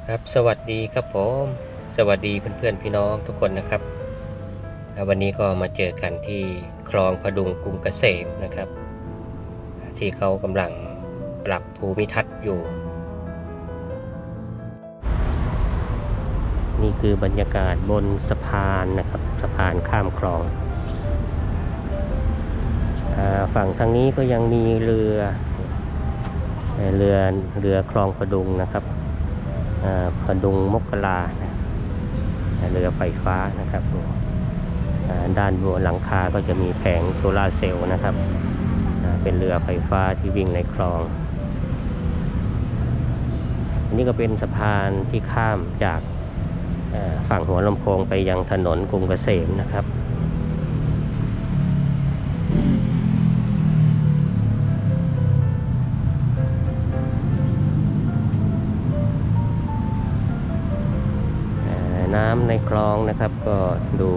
ครับสวัสดีครับผมสวัสดีเพื่อนๆพี่น้องทุกคนนะครับวันนี้ก็มาเจอกันที่คลองพดุงกรุงเกษมนะครับที่เขากำลังปรับภูมิทัศน์อยู่นี่คือบรรยากาศบนสะพานนะครับสะพานข้ามคลองฝั่งทางนี้ก็ยังมีเรือคลองพดุงนะครับพดุงมกราเรือไฟฟ้านะครับด้านบนหลังคาก็จะมีแผงโซลาร์เซลล์นะครับเป็นเรือไฟฟ้าที่วิ่งในคลองอันนี้ก็เป็นสะพานที่ข้ามจากฝั่งหัวลำโพงไปยังถนนกรุงเกษมนะครับน้ำในคลองนะครับก็ดู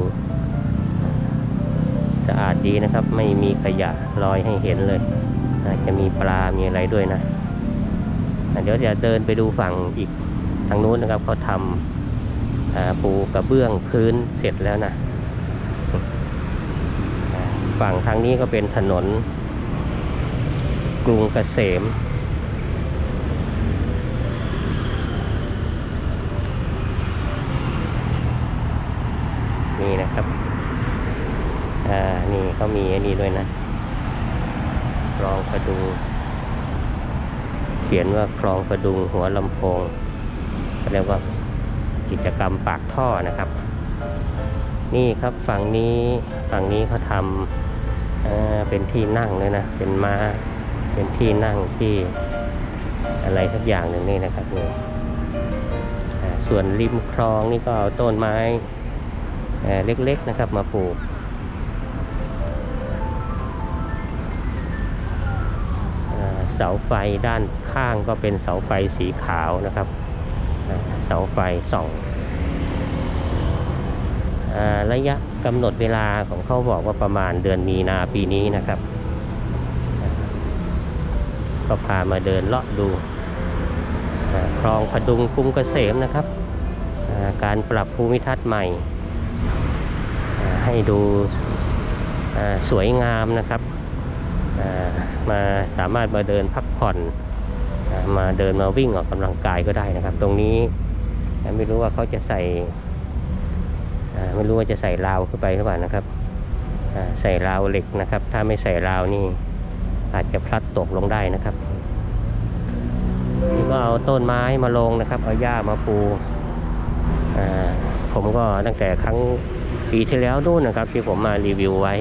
สะอาดดีนะครับไม่มีขยะลอยให้เห็นเลยจะมีปลามีอะไรด้วยนะเดี๋ยวจะเดินไปดูฝั่งอีกทางนู้นนะครับเขาทำปูกระเบื้องพื้นเสร็จแล้วนะฝั่งทางนี้ก็เป็นถนนกรุงเกษมนี่นะครับนี่เขามีอันนี้ด้วยนะคลองพดุงเขียนว่าคลองพดุงหัวลำโพงเรียกว่ากิจกรรมปากท่อนะครับนี่ครับฝั่งนี้เขาทำเป็นที่นั่งเลยนะเป็นม้าเป็นที่นั่งที่อะไรสักอย่างหนึ่งนี่นะครับนี่ส่วนริมคลองนี่ก็เอาต้นไม้เล็กๆนะครับมาปลูกเสาไฟด้านข้างก็เป็นเสาไฟสีขาวนะครับเสาไฟส่องระยะกำหนดเวลาของเขาบอกว่าประมาณเดือนมีนาปีนี้นะครับก็พามาเดินเลาะดูคลองพดุงกรุงเกษมนะครับการปรับภูมิทัศน์ใหม่ให้ดูสวยงามนะครับมาสามารถมาเดินพักผ่อนมาเดินมาวิ่งออกกำลังกายก็ได้นะครับตรงนี้ไม่รู้ว่าเขาจะใส่ไม่รู้ว่าจะใส่ราวขึ้นไปหรือเปล่านะครับใส่ราวเหล็กนะครับถ้าไม่ใส่ราวนี่อาจจะพลัดตกลงได้นะครับนี่ก็เอาต้นไม้มาลงนะครับเอาหญ้ามาปูผมก็ตั้งแต่ครั้งปีที่แล้วนู่นนะครับที่ผมมารีวิวไว้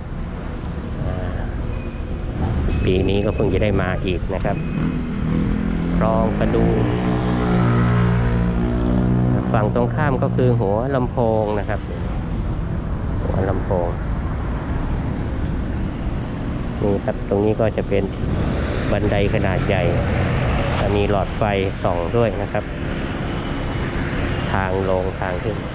ปีนี้ก็เพิ่งจะได้มาอีกนะครับคลองพดุงฝั่งตรงข้ามก็คือหัวลำโพงนะครับหัวลำโพงนี่ครับตรงนี้ก็จะเป็นบันไดขนาดใหญ่มีหลอดไฟส่องด้วยนะครับทางลงทางขึ้น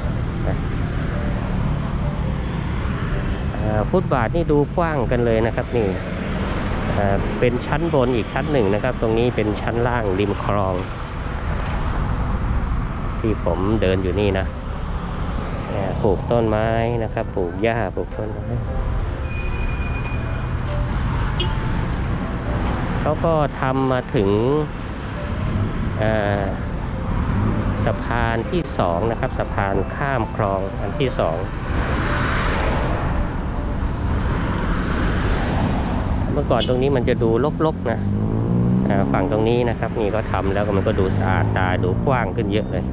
ฟุตบาทนี่ดูกว้างกันเลยนะครับนี่เป็นชั้นบนอีกชั้นหนึ่งนะครับตรงนี้เป็นชั้นล่างริมคลองที่ผมเดินอยู่นี่นะปลูกต้นไม้นะครับปลูกหญ้าปลูกต้นไม้เขาก็ทำมาถึงสะพานที่2นะครับสะพานข้ามคลองอันที่2เมื่อก่อนตรงนี้มันจะดูรกๆนะฝั่งตรงนี้นะครับนี่ก็ทำแล้วมันก็ดูสะอาดตาดูกว้างขึ้นเยอะเลย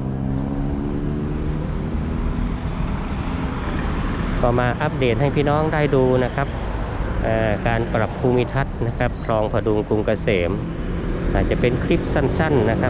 ก็มาอัปเดตให้พี่น้องได้ดูนะครับการปรับภูมิทัศน์นะครับคลองพดุงกรุงเกษมอาจจะเป็นคลิปสั้นๆนะครับ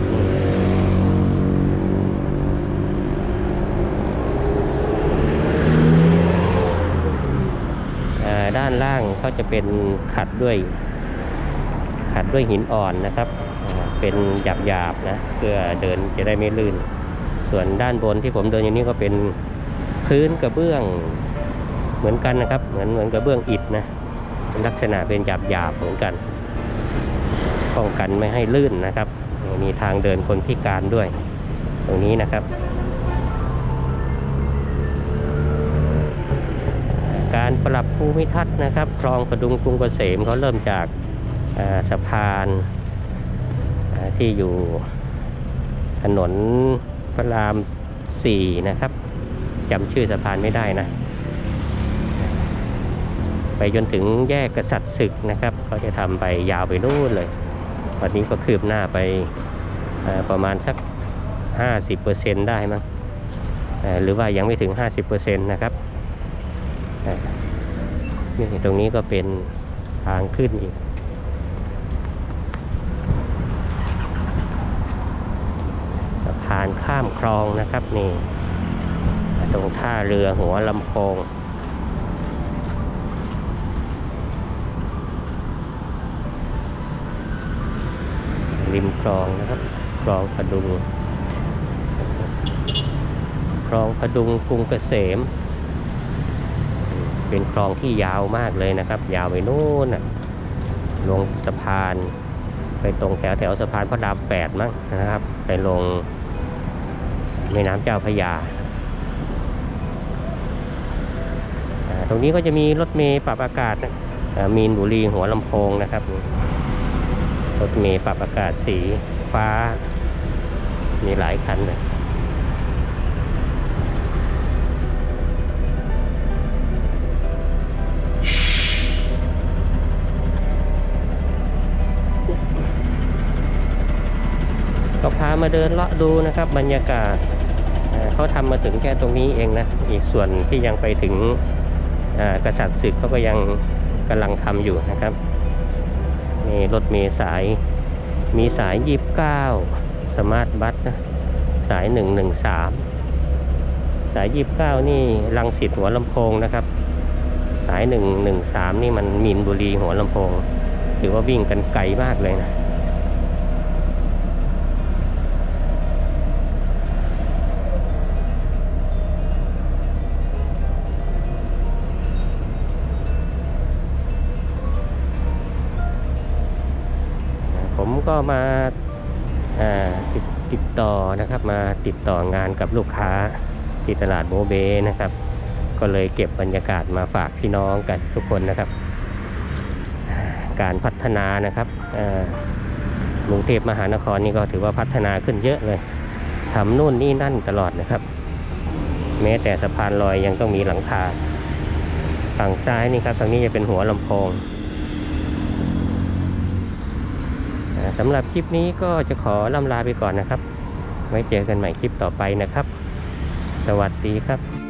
ด้านล่างเขาจะเป็นขัดด้วยหินอ่อนนะครับเป็นหยาบๆนะเพื่อเดินจะได้ไม่ลื่นส่วนด้านบนที่ผมเดินอยู่นี้ก็เป็นพื้นกระเบื้องเหมือนกันนะครับเหมือนกระเบื้องอิฐนะลักษณะเป็นหยาบๆเหมือนกันป้องกันไม่ให้ลื่นนะครับมีทางเดินคนพิการด้วยตรงนี้นะครับการปรับภูมิทัศน์นะครับคลองพดุงกรุงเกษมเขาเริ่มจากสะพานที่อยู่ถนนพระราม4นะครับจำชื่อสะพานไม่ได้นะไปจนถึงแยกกษัตริย์ศึกนะครับเขาจะทำไปยาวไปนู่นเลยตอนนี้ก็คืบหน้าไปประมาณสัก 50% ได้มั้งหรือว่ายังไม่ถึง 50% นะครับนี่ตรงนี้ก็เป็นทางขึ้นอีกสะพานข้ามคลองนะครับนี่ตรงท่าเรือหัวลำโพงริมคลองนะครับคลองพดุงคลองพดุงกรุงเกษมเป็นคลองที่ยาวมากเลยนะครับยาวไปนู่นลงสะพานไปตรงแถวสะพานพระราม8มั้งนะครับไปลงแม่น้ำเจ้าพระยาตรงนี้ก็จะมีรถเมล์ปรับอากาศมีนบุรีหัวลำโพงนะครับรถเมล์ปรับอากาศสีฟ้ามีหลายคันเลยก็พามาเดินเลาะดูนะครับบรรยากาศเขาทำมาถึงแค่ตรงนี้เองนะอีกส่วนที่ยังไปถึงกษัตริย์ศึกเขาก็ยังกำลังทำอยู่นะครับนี่รถเมล์มีสาย29สมาร์ทบัสนะสาย113สาย29นี่รังสิตหัวลำโพงนะครับสาย113นี่มันมีนบุรีหัวลำโพงถือว่าวิ่งกันไกลมากเลยนะผมก็มาติดต่อนะครับมาติดต่องานกับลูกค้าที่ตลาดโบเบนะครับก็เลยเก็บบรรยากาศมาฝากพี่น้องกันทุกคนนะครับการพัฒนานะครับกรุงเทพมหานครนี่ก็ถือว่าพัฒนาขึ้นเยอะเลยทำนู่นนี่นั่นตลอดนะครับแม้แต่สะพานลอยยังต้องมีหลังคาฝั่งซ้ายนี่ครับทางนี้จะเป็นหัวลำโพงสำหรับคลิปนี้ก็จะขอล่ำลาไปก่อนนะครับไว้เจอกันใหม่คลิปต่อไปนะครับสวัสดีครับ